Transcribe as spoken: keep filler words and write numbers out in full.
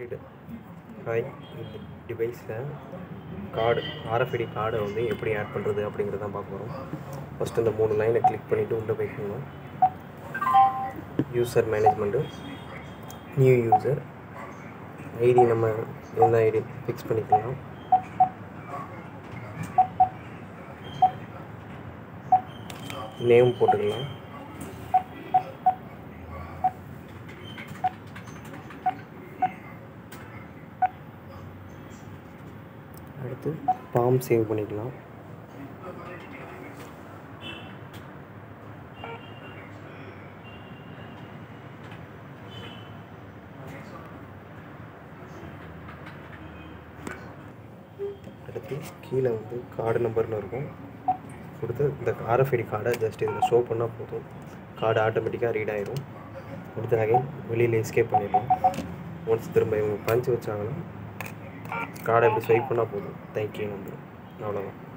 Complete. Hi, இந்த டிவைஸில் card RFID கார்டை வந்து எப்படி ஆட் பண்ணுறது அப்படிங்கிறத தான் பார்க்க போகிறோம். ஃபஸ்ட்டு இந்த மூணு லைனை கிளிக் பண்ணிவிட்டு உள்ளே போய்க்கணும். User management, new user ID, நம்ம எந்த ஐடி ஃபிக்ஸ் பண்ணிக்கலாம். நேம் போட்டுக்கலாம். அடுத்து ஃபார்ம் சேவ் பண்ணிக்கலாம். அடுத்து கீழே வந்து கார்டு நம்பர்னு இருக்கும். கொடுத்து இந்த ஆர்எஃப்ஐடி கார்டை ஜஸ்ட் இதில் ஷோ பண்ணால் போதும். கார்டு ஆட்டோமேட்டிக்காக ரீட் ஆகிடும். அடுத்து அகைன் வெளியில் எஸ்கேப் பண்ணிடலாம். ஒன்ஸ் திரும்ப இவங்க பஞ்சு வச்சாங்கன்னா கார்டை எப்படி ஸ்வைப் பண்ணால் போதும். தேங்க்யூ நம்பர், அவ்வளோதான்.